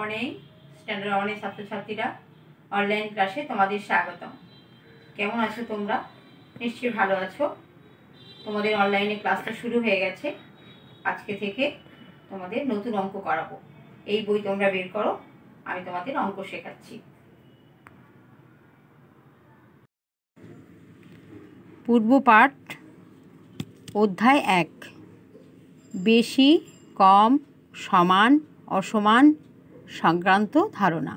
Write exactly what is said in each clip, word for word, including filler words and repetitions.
Morning standard ওয়ানের ছাত্রছাত্রীরা online ক্লাসে তোমাদের স্বাগতম। কেমন আছো তোমরা? নিশ্চয়ই ভালো আছো। তোমাদের অনলাইনে ক্লাসটা শুরু হয়ে গেছে। আজকে থেকে তোমাদের নতুন অঙ্ক করাবো। এই বই তোমরা বের করো, আমি তোমাদের অঙ্ক শেখাচ্ছি। পূর্বপাঠ অধ্যায় এক, বেশি কম সমান অসমান সংক্রান্ত ধারণা।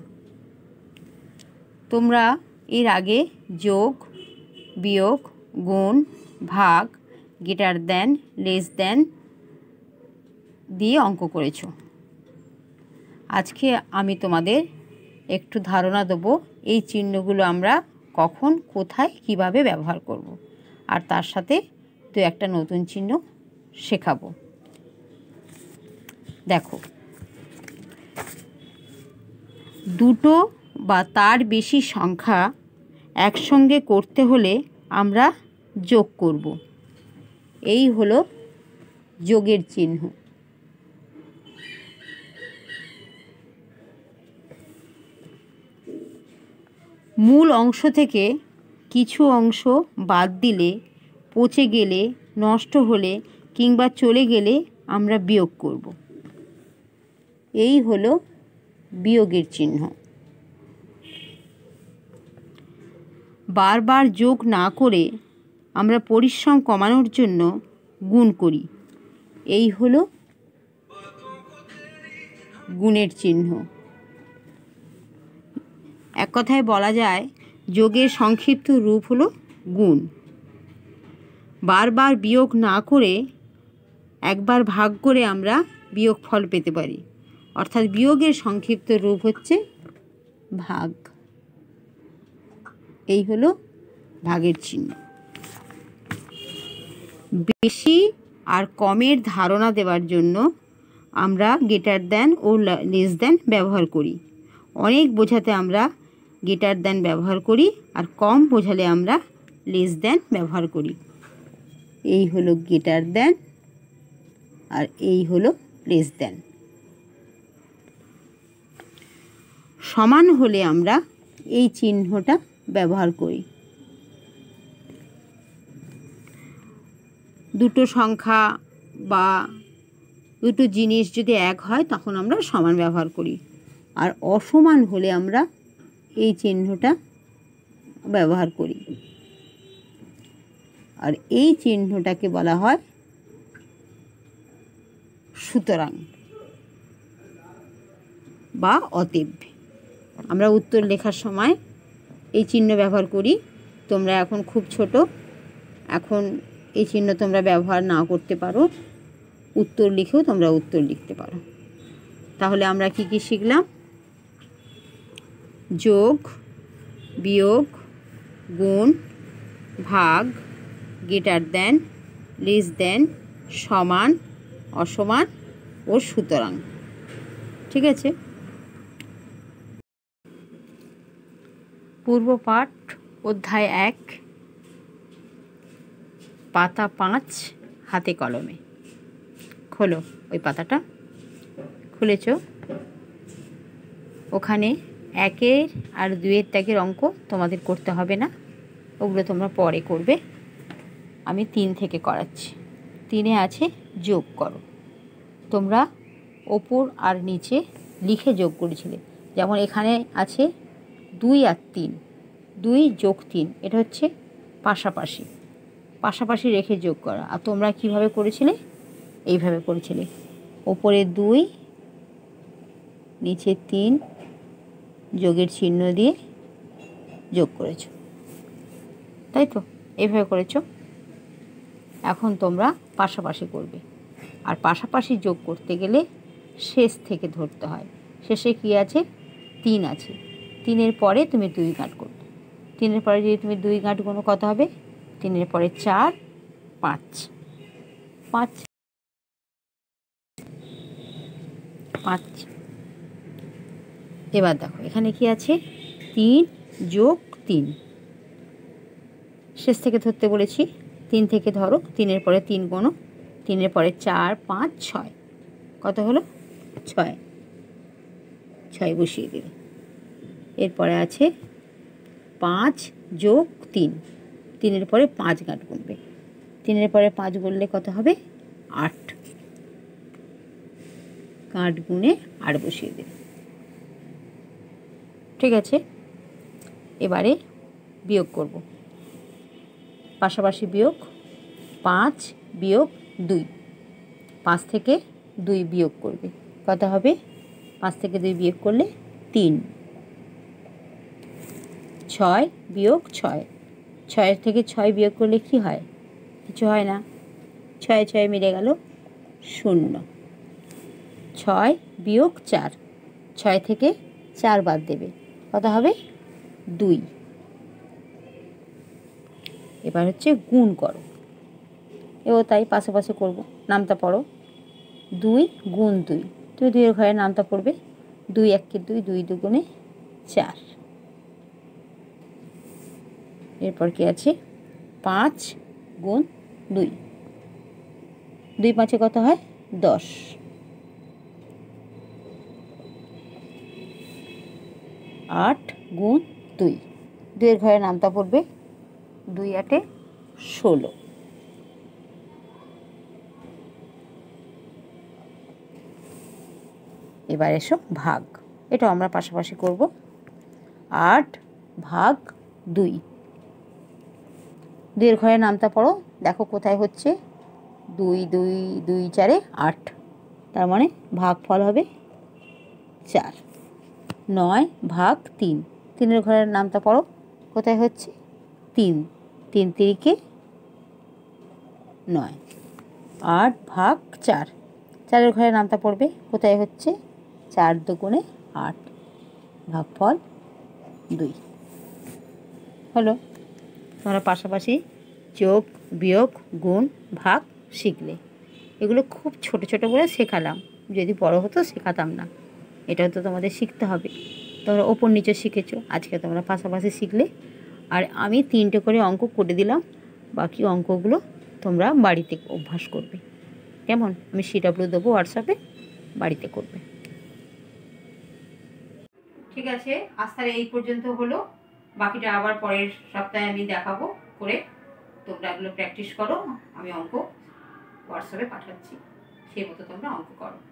তোমরা এর আগে যোগ, বিয়োগ, গুণ, ভাগ, গ্রেটার দেন, লেস দেন দিয়ে অঙ্ক করেছো। আজকে আমি তোমাদের একটু ধারণা দেবো এই চিহ্নগুলো আমরা কখন, কোথায়, কিভাবে ব্যবহার করব, আর তার সাথে দু একটা নতুন চিহ্ন শেখাবো। দেখো, দুটো বা তার বেশি সংখ্যা একসঙ্গে করতে হলে আমরা যোগ করব। এই হলো যোগের চিহ্ন। মূল অংশ থেকে কিছু অংশ বাদ দিলে, পচে গেলে, নষ্ট হলে কিংবা চলে গেলে আমরা বিয়োগ করব। এই হলো বিয়োগের চিহ্ন। বারবার যোগ না করে আমরা পরিশ্রম কমানোর জন্য গুণ করি। এই হলো গুণের চিহ্ন। এক কথায় বলা যায় যোগের সংক্ষিপ্ত রূপ হলো গুণ। বারবার বিয়োগ না করে একবার ভাগ করে আমরা বিয়োগ ফল পেতে পারি, অর্থাৎ বিয়োগের সংক্ষিপ্ত রূপ হচ্ছে ভাগ। এই হলো ভাগের চিহ্ন। বেশি আর কমের ধারণা দেওয়ার জন্য আমরা গ্রেটার দেন ও লেস দেন ব্যবহার করি। অনেক বোঝাতে আমরা গ্রেটার দেন ব্যবহার করি, আর কম বোঝালে আমরা লেস দেন ব্যবহার করি। এই হলো গ্রেটার দেন আর এই হলো লেস দেন। সমান হলে আমরা এই চিহ্নটা ব্যবহার করি। দুটো সংখ্যা বা দুটো জিনিস যদি এক হয় তখন আমরা সমান ব্যবহার করি, আর অসমান হলে আমরা এই চিহ্নটা ব্যবহার করি। আর এই চিহ্নটাকে বলা হয় সুতরাং বা অতএব। আমরা উত্তর লেখার সময় এই চিহ্ন ব্যবহার করি। তোমরা এখন খুব ছোট, এখন এই চিহ্ন তোমরা ব্যবহার না করতে পারো, উত্তর লিখেও তোমরা উত্তর লিখতে পারো। তাহলে আমরা কি কি শিখলাম? যোগ, বিয়োগ, গুণ, ভাগ, গ্রেটার দেন, লেস দেন, সমান, অসমান ও সুতরাং। ঠিক আছে? পূর্বপাঠ অধ্যায় এক, পাতা পাঁচ, হাতে কলমে। খোলো ওই পাতাটা। খুলেছ? ওখানে একের আর দুয়ের দাগের অঙ্ক তোমাদের করতে হবে না, ওগুলো তোমরা পরে করবে। আমি তিন থেকে করাচ্ছি। তিনে আছে যোগ করো। তোমরা ওপর আর নিচে লিখে যোগ করেছিলে। যেমন এখানে আছে দুই আর তিন, দুই যোগ তিন, এটা হচ্ছে পাশাপাশি। পাশাপাশি রেখে যোগ করা। আর তোমরা কিভাবে করেছিলে? এইভাবে করেছিলে। ওপরে দুই, নিচে তিন, যোগের চিহ্ন দিয়ে যোগ করেছ, তাই তো? এইভাবে করেছ। এখন তোমরা পাশাপাশি করবে। আর পাশাপাশি যোগ করতে গেলে শেষ থেকে ধরতে হয়। শেষে কি আছে? তিন আছে। তিনের পরে তুমি দুই গাঁট করবে। তিনের পরে যদি তুমি দুই গাঁট কোনো কত হবে? তিনের পরে চার, পাঁচ, পাঁচ পাঁচ। এবার দেখো এখানে কি আছে? তিন যোগ তিন। শেষ থেকে ধরতে বলেছি, তিন থেকে ধরো। তিনের পরে তিন গোনো, তিনের পরে চার, পাঁচ, ছয়। কত হলো? ছয়। ছয় বসিয়ে দেবে। এরপরে আছে পাঁচ যোগ তিন, তিনের পরে পাঁচ গাঁট গুনবে, তিনের পরে পাঁচ গুনলে কত হবে? আট। গাঁট গুনে আট বসিয়ে দেবে। ঠিক আছে, এবারে বিয়োগ করব। পাশাপাশি বিয়োগ, পাঁচ বিয়োগ দুই, পাঁচ থেকে দুই বিয়োগ করবে, কত হবে? পাঁচ থেকে দুই বিয়োগ করলে তিন। ছয় বিয়োগ ছয়, ছয়ের থেকে ছয় বিয়োগ করলে কি হয়? কিছু হয় না, ছয় ছয় মিলে গেল শূন্য। ছয় বিয়োগ চার, ছয় থেকে চার বাদ দেবে, কত হবে? দুই। এবার হচ্ছে গুণ করো, এও তাই পাশাপাশি করব। নামতা পড়ো, দুই গুণ দুই, তুমি দুইয়ের ঘরে নামতা পড়বে, দুই একে দুই, দুই দুগুণে চার। এরপর কি আছে? পাঁচ গুণ দুই, দুই পাঁচে কত হয়? দশ। আট গুণ দুই, দুইয়ের ঘরে নামতা পড়বে, দুই আটে ষোলো। এবার এসো ভাগ, এটা আমরা পাশাপাশি করব। আট ভাগ দুই, দুইয়ের ঘরে নামতা পড়ো, দেখো কোথায় হচ্ছে? দুই দুই দুই চারে আট, তার মানে ভাগফল হবে চার। নয় ভাগ তিন, তিনের ঘরের নামতা পড়ো, কোথায় হচ্ছে? তিন, তিন তিরিকে নয়। আট ভাগ চার, চারের ঘরে নামতা পড়বে, কোথায় হচ্ছে? চার দুগুণে আট, ভাগফল দুই। হলো, তোমরা পাশাপাশি যোগ বিয়োগ গুণ ভাগ শিখলে। এগুলো খুব ছোট ছোট করে শেখালাম, যদি বড় হতো শেখাতাম না। এটাও তো তোমাদের শিখতে হবে। তোমরা ওপর নিচে শিখেছো, আজকে তোমরা পাশাপাশি শিখলে। আর আমি তিনটে করে অঙ্ক করে দিলাম, বাকি অঙ্কগুলো তোমরা বাড়িতে অভ্যাস করবে। কেমন? আমি সিডাব্লিউ দেবো হোয়াটসঅ্যাপে, বাড়িতে করবে। ঠিক আছে, আজ তাহলে এই পর্যন্ত হলো, বাকিটা আবার পরের সপ্তাহে আমি দেখাবো করে। তোমরা এগুলো প্র্যাকটিস করো, আমি অঙ্ক হোয়াটসঅ্যাপে পাঠাচ্ছি, সেই মতো তোমরা অঙ্ক করো।